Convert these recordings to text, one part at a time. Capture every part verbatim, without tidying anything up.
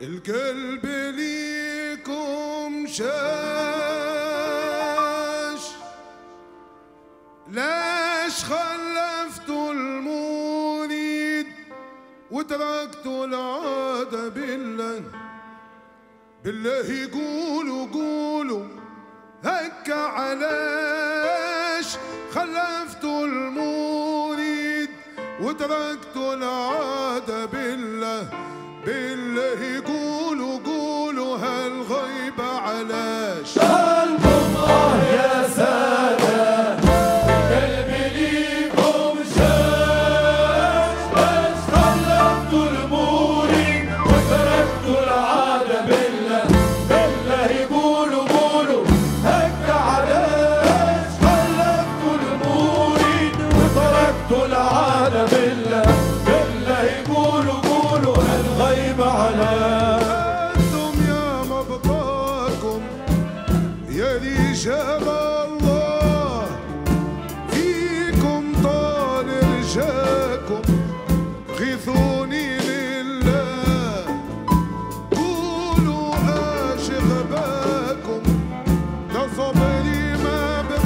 القلب ليكم شاش، ليش خلفتوا المولد وتركتوا العادة؟ بالله بالله قولوا قولوا هكا، علاش خلفتوا المولد وتركتوا العادة؟ بالله بالله قولوا قولوا هالغيبة علاش؟ قلبكم آه يا سادة، القلب ليكم شاش، ليش خلفتوا المولد وتركتوا العادة؟ بالله بالله قولوا قولوا هكا، علاش خلفتوا المولد وتركتوا العادة؟ بالله بالله قولوا قولوا هالغيبة علاش؟ انتم يا مبقاكم يا رجال الله، فيكم طال رجاكم، غيثوني لله، قولوا اش غباكم، ده صبري ما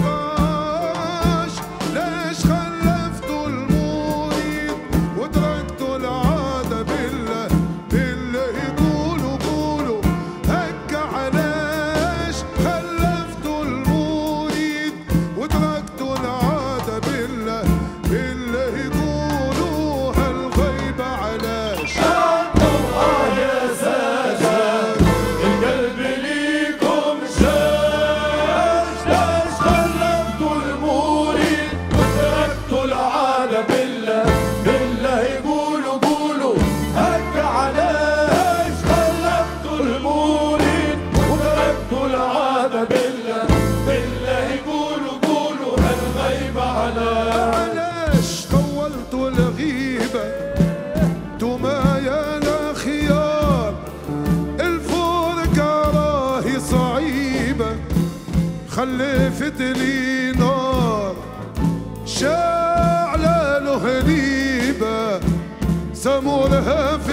بقاش، ليش خلفتوا المولد وتركتوا العادة؟ بالله بالله قولوا قولوا هكا، علاش خلفتوا المولد وتركتوا العادة؟ بالله بالله قولوا هالغيبة علاش؟ انتم آه يا سادة، القلب ليكم شاش، ليش خلفتوا المولد وتركتوا العادة؟ بالله بالله قولوا قولوا هكا، علاش خلفتوا المولد وتركتوا العادة؟ بالله بالله قولوا قولوا هالغيبة علاش؟ علاش طولتوا الغيبة انتما يا الأخيار؟ الفرقة راهي صعيبة، خلفت لي نار شاعلة له هليبة، سمورها